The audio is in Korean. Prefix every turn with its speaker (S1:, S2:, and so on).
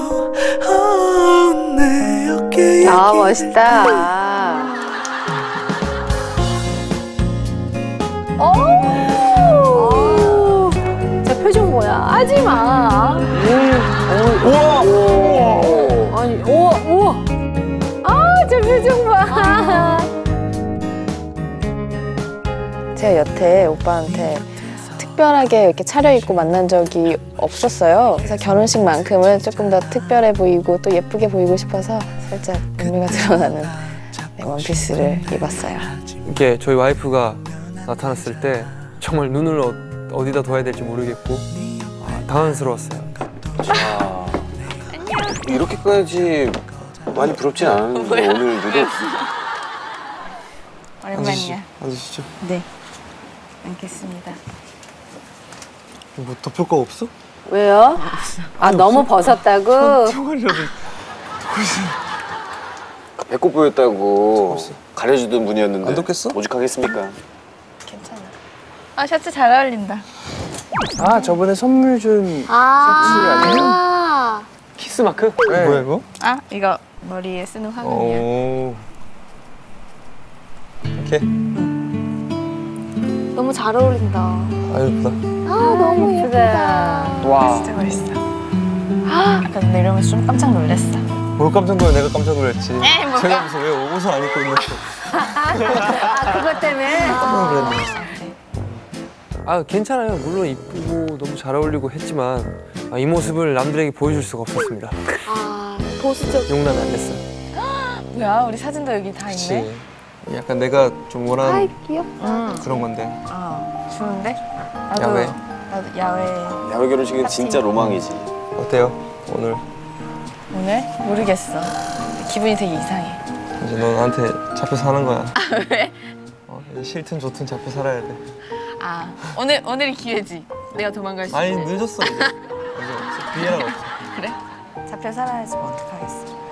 S1: 아, 멋있다. 오! 저 표정 뭐야? 하지 마.
S2: 우와!
S1: 아니, 우와! 아, 저 표정 봐. 제가 여태 오빠한테 특별하게 이렇게 차려입고 만난 적이 없었어요. 그래서 결혼식만큼은 조금 더 특별해 보이고 또 예쁘게 보이고 싶어서 살짝 의미가 드러나는 원피스를 입었어요.
S2: 이게 저희 와이프가 나타났을 때 정말 눈을 어디다 둬야 될지 모르겠고 당황스러웠어요.
S3: 아, 이렇게까지 많이 부럽진 않았는데 오늘 유독.
S1: 오랜만이야.
S2: 앉으시죠.
S1: 네, 앉겠습니다.
S2: 뭐 덮을 거 없어?
S1: 왜요? 아, 너무 벗었다고?
S2: 총알이라도.
S3: 배꼽 보였다고 가려주던 분이었는데
S2: 안 덥겠어?
S3: 오죽하겠습니까?
S1: 괜찮아.
S4: 아, 셔츠 잘 어울린다.
S2: 아, 저번에 선물 준 셔츠 아니에요? 키스 마크? 네. 뭐야 이거?
S4: 아, 이거 머리에 쓰는 화면이야.
S2: 오. 이렇게.
S5: 너무 잘 어울린다.
S2: 아, 예쁘다.
S5: 너무
S1: 예쁘다.
S2: 와.
S4: 진짜 멋있어. 아까 근데 이러면서 좀 깜짝 놀랐어.
S2: 뭘 깜짝 놀라? 내가 깜짝 놀랐지.
S4: 에이, 뭐가?
S2: 제가 무슨 왜 옷을 안 입고 있는데.
S1: 아, 그것 때문에?
S2: 깜짝 놀랐네. 아, 괜찮아요. 물론 이쁘고 너무 잘 어울리고 했지만 이 모습을 남들에게 보여줄 수가 없었습니다.
S5: 보수적.
S2: 용납이 안 됐어요.
S4: 뭐야, 우리 사진도 여기 다 있네.
S2: 그치. 약간 내가 좀 원하는
S5: 귀엽다.
S2: 그런 건데.
S4: 좋은데? 나도,
S2: 야외.
S4: 나도 야외.
S3: 야외 결혼식은 진짜 로망이지.
S2: 어때요? 오늘
S4: 오늘? 모르겠어. 기분이 되게 이상해.
S2: 이제 너 나한테 잡혀 사는 거야.
S4: 왜?
S2: 이제 싫든 좋든 잡혀 살아야 돼.
S4: 오늘이 기회지. 내가 도망갈 수
S2: 아니
S4: 있는.
S2: 늦었어 이제. 이제 없어. 기회는 없어.
S4: 그래? 잡혀 살아야지 뭐 어떡하겠어.